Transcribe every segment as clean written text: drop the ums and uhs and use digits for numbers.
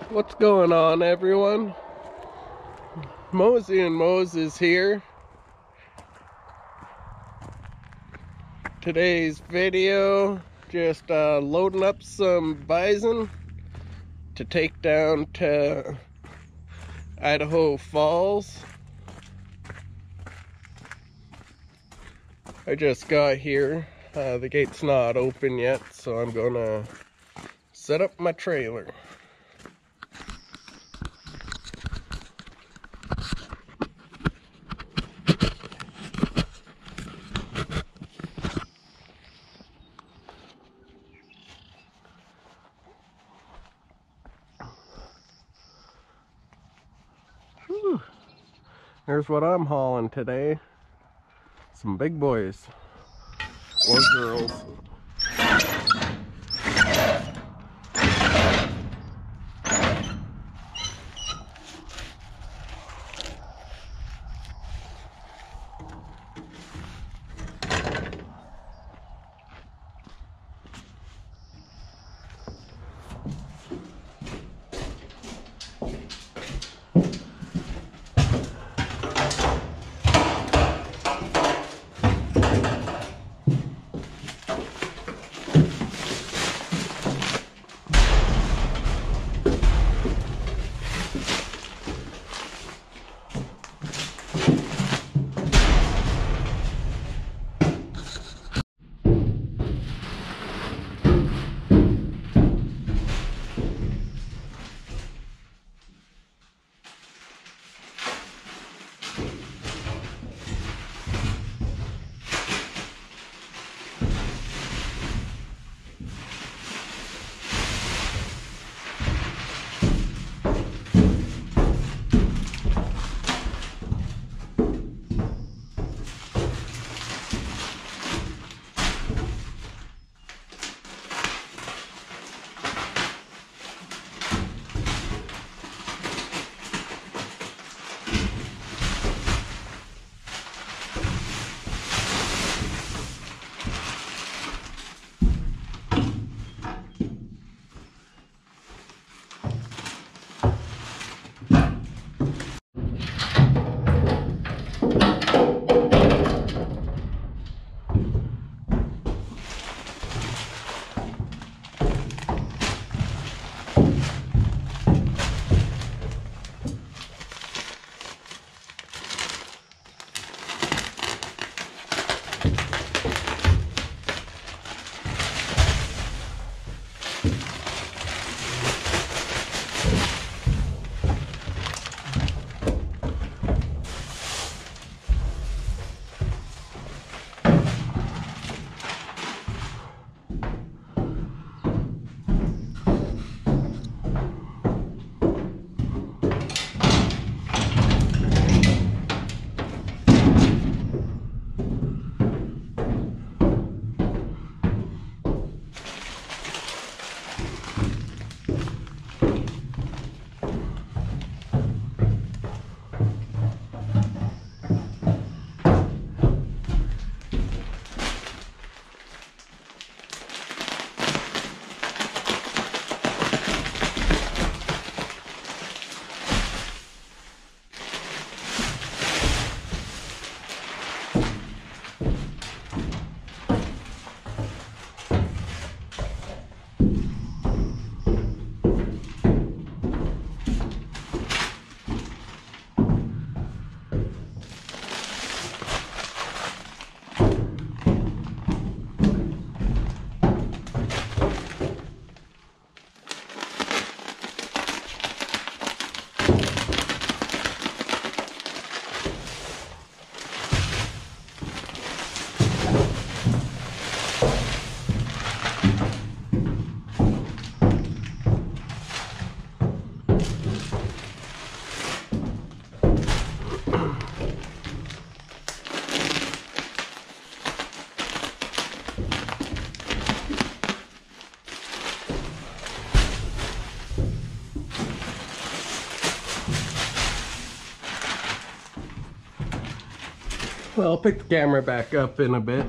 What's going on, everyone? Mosey and Moses here. Today's video, just loading up some bison to take down to Idaho Falls. I just got here. The gate's not open yet, so I'm gonna set up my trailer. Whew. Here's what I'm hauling today. Some big boys. Or girls. Well, I'll pick the camera back up in a bit.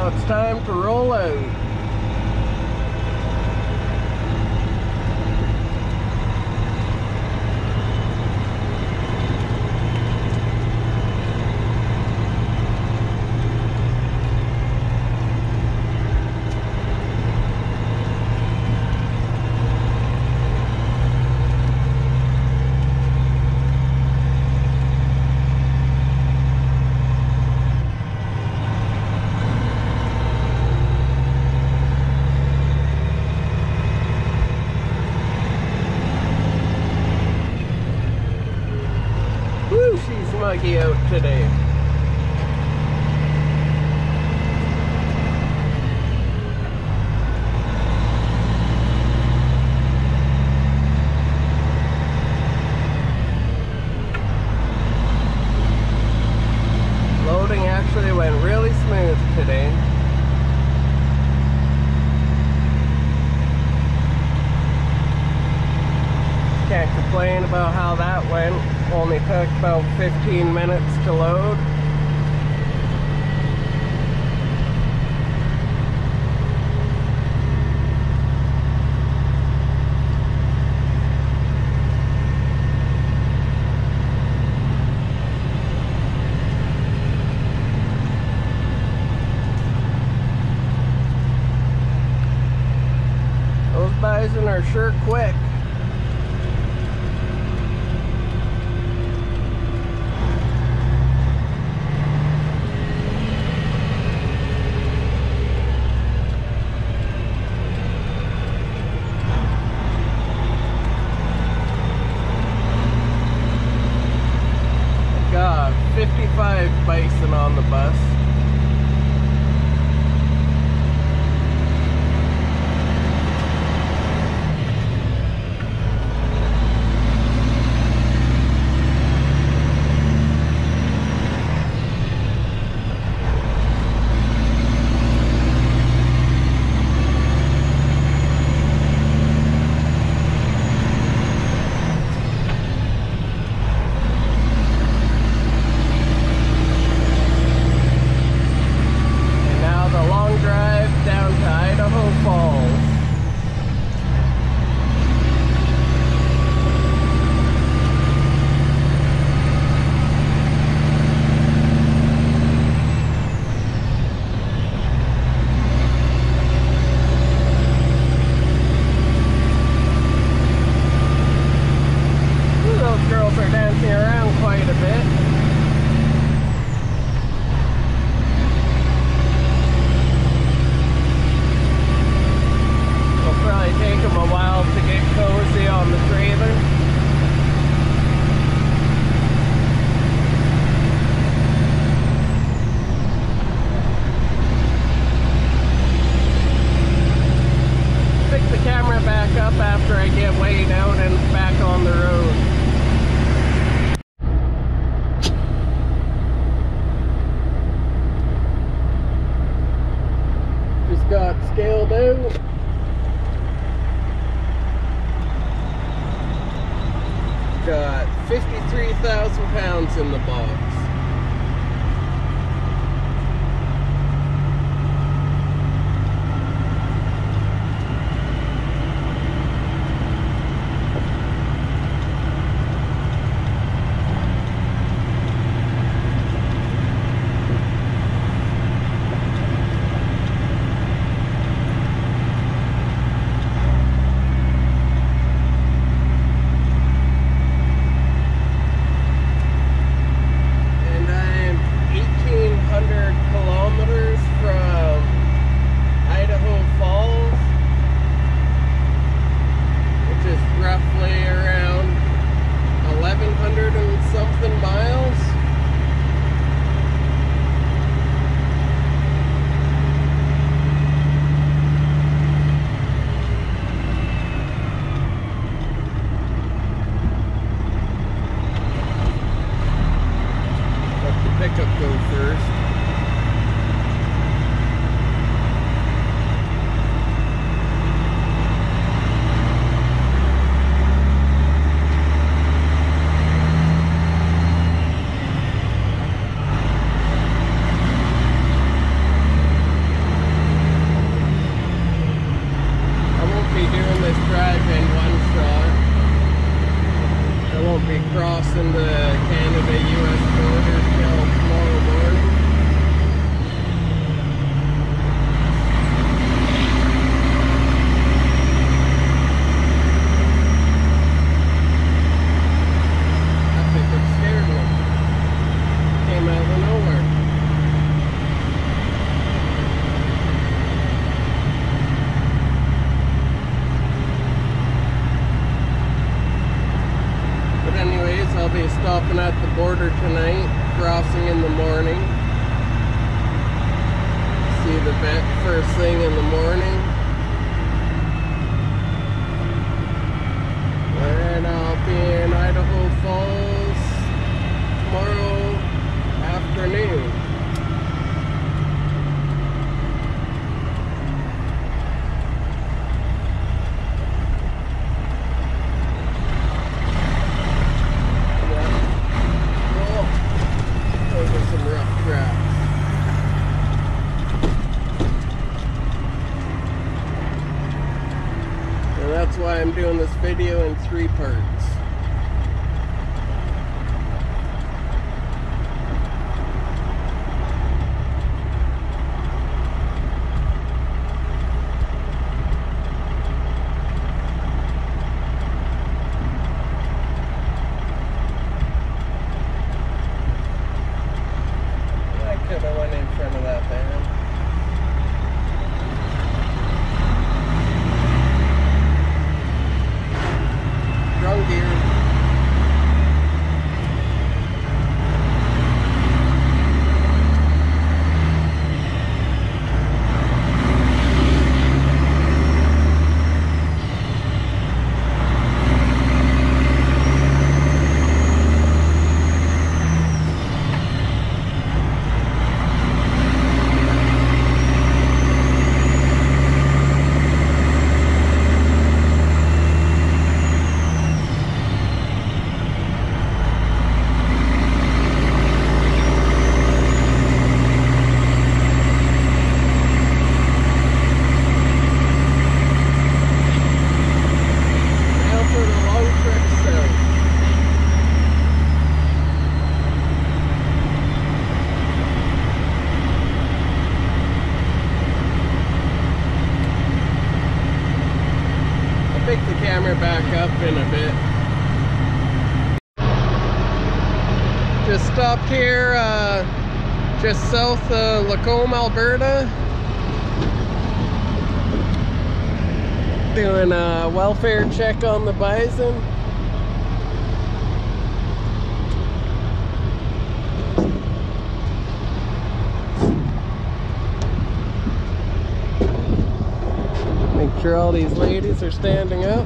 now it's time to roll out. Woo, she's muggy out today. Loading actually went really smooth today. Can't complain about how that went. Only took about 15 minutes to load. Those bison are sure quick. Got 55 bison on the bus. After I get weighed out and back on the road. Just got scaled out. Got 53,000 pounds in the box. bit first thing in the morning. And I'll be in Idaho Falls tomorrow afternoon. Those are some rough tracks. And that's why I'm doing this video in 3 parts. I went in front of that van. Drum gear. Pick the camera back up in a bit. Just stopped here just south of Lacombe, Alberta. Doing a welfare check on the bison. Make sure all these ladies are standing up.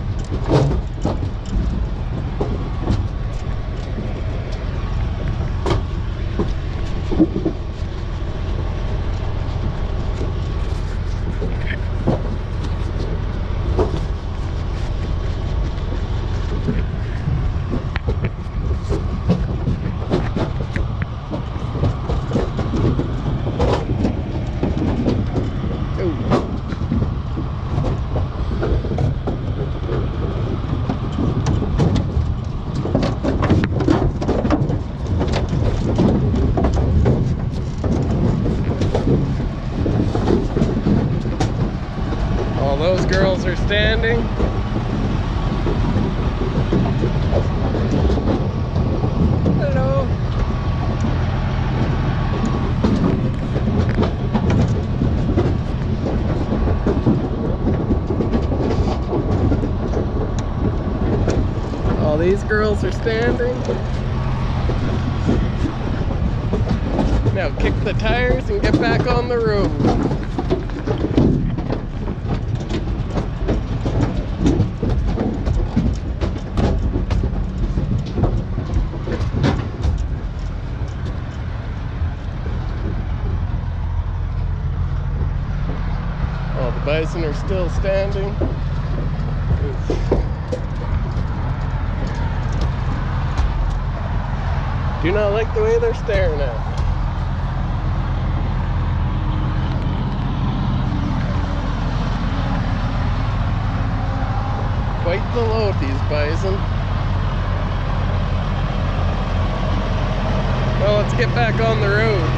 All those girls are standing. Hello. All these girls are standing. Now kick the tires and get back on the road. All the bison are still standing. Do not like the way they're staring at me. Quite the load, these bison. Well, let's get back on the road.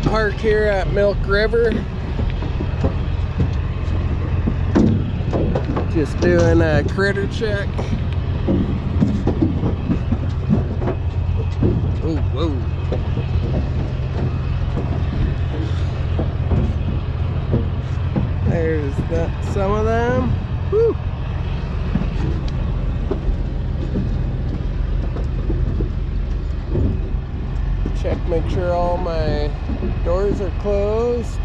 park here at Milk River. Just doing a critter check. Oh, whoa. There's some of them. Woo. Check, make sure all my doors are closed.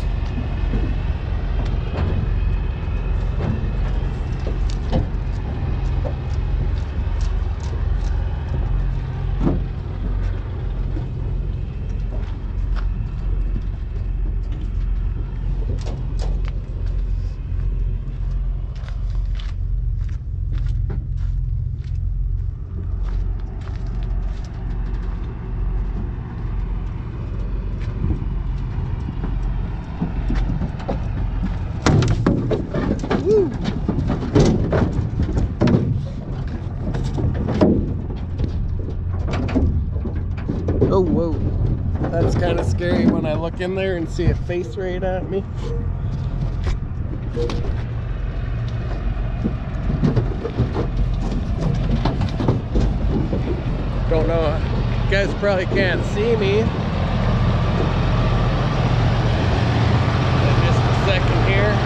Woo. Oh, whoa. That's kind of scary when I look in there and see a face right at me. Don't know. You guys probably can't see me. Just a second here.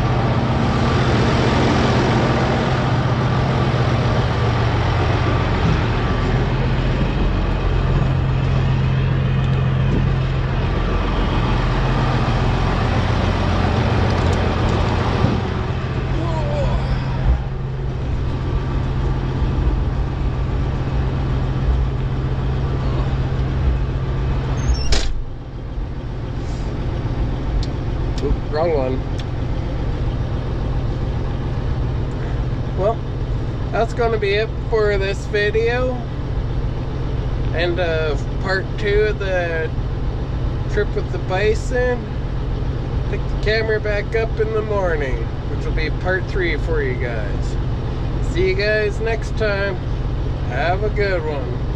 Oop, wrong one. Well, that's going to be it for this video. And part 2 of the trip with the bison. Pick the camera back up in the morning, which will be part 3 for you guys. See you guys next time. Have a good one.